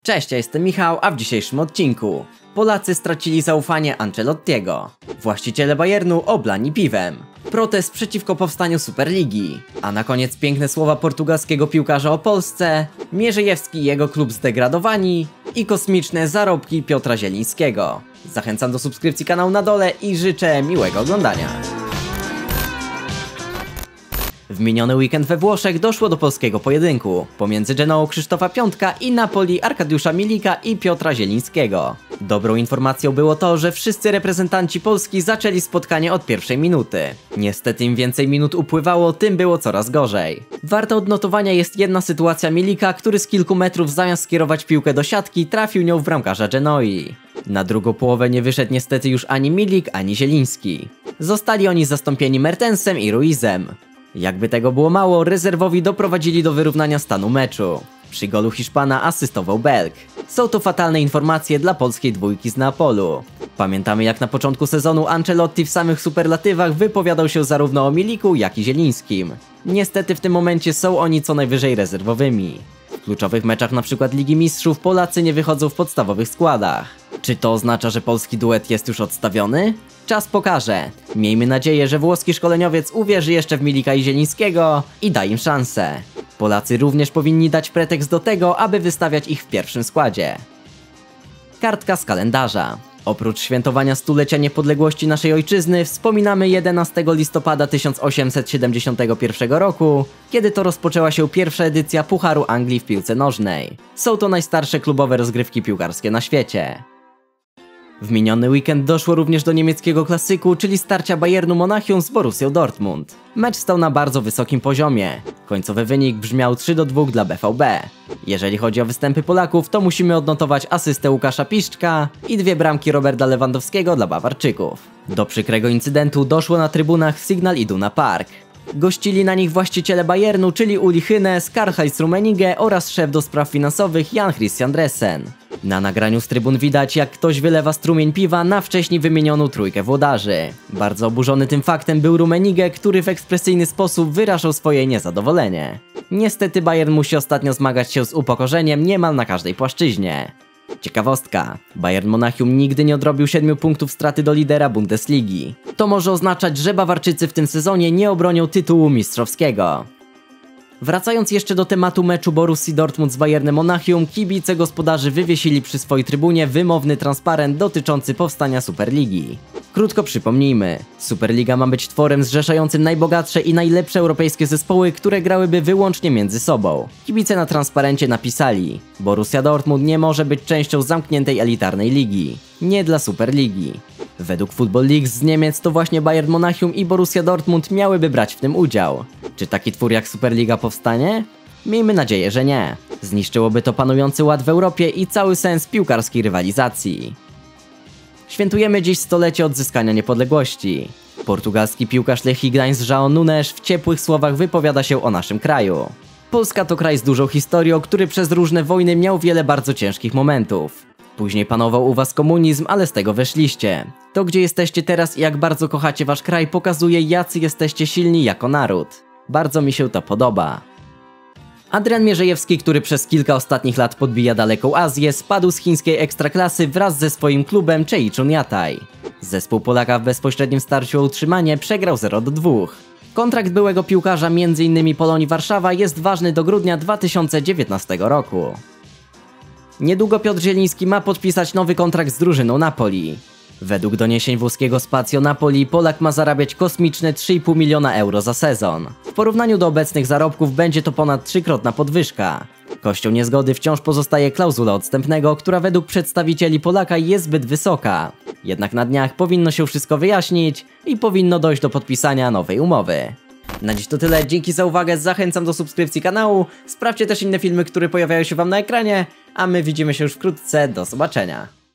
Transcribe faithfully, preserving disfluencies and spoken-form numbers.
Cześć, ja jestem Michał, a w dzisiejszym odcinku Polacy stracili zaufanie Ancelottiego, właściciele Bayernu oblani piwem, protest przeciwko powstaniu Superligi, a na koniec piękne słowa portugalskiego piłkarza o Polsce, Mierzejewski i jego klub zdegradowani i kosmiczne zarobki Piotra Zielińskiego. Zachęcam do subskrypcji kanału na dole i życzę miłego oglądania. W miniony weekend we Włoszech doszło do polskiego pojedynku pomiędzy Genoą Krzysztofa Piątka i Napoli Arkadiusza Milika i Piotra Zielińskiego. Dobrą informacją było to, że wszyscy reprezentanci Polski zaczęli spotkanie od pierwszej minuty. Niestety im więcej minut upływało, tym było coraz gorzej. Warta odnotowania jest jedna sytuacja Milika, który z kilku metrów zamiast skierować piłkę do siatki, trafił nią w bramkarza Genoi. Na drugą połowę nie wyszedł niestety już ani Milik, ani Zieliński. Zostali oni zastąpieni Mertensem i Ruizem. Jakby tego było mało, rezerwowi doprowadzili do wyrównania stanu meczu. Przy golu Hiszpana asystował Belg. Są to fatalne informacje dla polskiej dwójki z Neapolu. Pamiętamy, jak na początku sezonu Ancelotti w samych superlatywach wypowiadał się zarówno o Miliku, jak i Zielińskim. Niestety w tym momencie są oni co najwyżej rezerwowymi. W kluczowych meczach np. Ligi Mistrzów Polacy nie wychodzą w podstawowych składach. Czy to oznacza, że polski duet jest już odstawiony? Czas pokaże. Miejmy nadzieję, że włoski szkoleniowiec uwierzy jeszcze w Milika i Zielińskiego i da im szansę. Polacy również powinni dać pretekst do tego, aby wystawiać ich w pierwszym składzie. Kartka z kalendarza. Oprócz świętowania stulecia niepodległości naszej ojczyzny wspominamy jedenastego listopada tysiąc osiemset siedemdziesiątego pierwszego roku, kiedy to rozpoczęła się pierwsza edycja Pucharu Anglii w piłce nożnej. Są to najstarsze klubowe rozgrywki piłkarskie na świecie. W miniony weekend doszło również do niemieckiego klasyku, czyli starcia Bayernu Monachium z Borussią Dortmund. Mecz stał na bardzo wysokim poziomie. Końcowy wynik brzmiał trzy do dwóch dla B V B. Jeżeli chodzi o występy Polaków, to musimy odnotować asystę Łukasza Piszczka i dwie bramki Roberta Lewandowskiego dla Bawarczyków. Do przykrego incydentu doszło na trybunach w Signal Iduna Park. Gościli na nich właściciele Bayernu, czyli Uli Hoeneß, Karl-Heinz Rummenigge oraz szef do spraw finansowych Jan Christian Dressen. Na nagraniu z trybun widać, jak ktoś wylewa strumień piwa na wcześniej wymienioną trójkę włodarzy. Bardzo oburzony tym faktem był Rummenigge, który w ekspresyjny sposób wyrażał swoje niezadowolenie. Niestety Bayern musi ostatnio zmagać się z upokorzeniem niemal na każdej płaszczyźnie. Ciekawostka. Bayern Monachium nigdy nie odrobił siedmiu punktów straty do lidera Bundesligi. To może oznaczać, że Bawarczycy w tym sezonie nie obronią tytułu mistrzowskiego. Wracając jeszcze do tematu meczu Borussii Dortmund z Bayernem Monachium, kibice gospodarzy wywiesili przy swojej trybunie wymowny transparent dotyczący powstania Superligi. Krótko przypomnijmy, Superliga ma być tworem zrzeszającym najbogatsze i najlepsze europejskie zespoły, które grałyby wyłącznie między sobą. Kibice na transparencie napisali: Borussia Dortmund nie może być częścią zamkniętej elitarnej ligi. Nie dla Superligi. Według Football League z Niemiec to właśnie Bayern Monachium i Borussia Dortmund miałyby brać w tym udział. Czy taki twór jak Superliga powstanie? Miejmy nadzieję, że nie. Zniszczyłoby to panujący ład w Europie i cały sens piłkarskiej rywalizacji. Świętujemy dziś stulecie odzyskania niepodległości. Portugalski piłkarz Lechii Gdańsk João Nunes w ciepłych słowach wypowiada się o naszym kraju. Polska to kraj z dużą historią, który przez różne wojny miał wiele bardzo ciężkich momentów. Później panował u was komunizm, ale z tego weszliście. To, gdzie jesteście teraz i jak bardzo kochacie wasz kraj, pokazuje, jacy jesteście silni jako naród. Bardzo mi się to podoba. Adrian Mierzejewski, który przez kilka ostatnich lat podbija daleką Azję, spadł z chińskiej ekstraklasy wraz ze swoim klubem Cheichun Yatai. Zespół Polaka w bezpośrednim starciu o utrzymanie przegrał zero do dwóch. Kontrakt byłego piłkarza między innymi Polonii Warszawa jest ważny do grudnia dwa tysiące dziewiętnastego roku. Niedługo Piotr Zieliński ma podpisać nowy kontrakt z drużyną Napoli. Według doniesień włoskiego Spazio Napoli Polak ma zarabiać kosmiczne trzy i pół miliona euro za sezon. W porównaniu do obecnych zarobków będzie to ponad trzykrotna podwyżka. Kością niezgody wciąż pozostaje klauzula odstępnego, która według przedstawicieli Polaka jest zbyt wysoka. Jednak na dniach powinno się wszystko wyjaśnić i powinno dojść do podpisania nowej umowy. Na dziś to tyle, dzięki za uwagę, zachęcam do subskrypcji kanału, sprawdźcie też inne filmy, które pojawiają się wam na ekranie, a my widzimy się już wkrótce, do zobaczenia.